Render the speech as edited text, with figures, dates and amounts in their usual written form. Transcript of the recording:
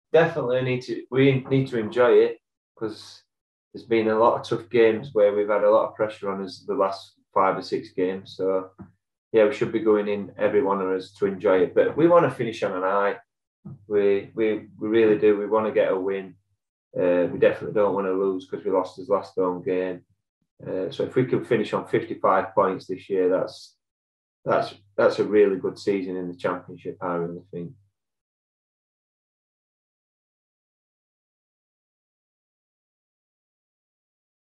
definitely need to enjoy it because there's been a lot of tough games where we've had a lot of pressure on us the last 5 or 6 games. So yeah, we should be going in every one of us to enjoy it. But we want to finish on an high. We really do. We want to get a win. We definitely don't want to lose because we lost his last home game. So if we can finish on 55 points this year, that's a really good season in the Championship, I really think.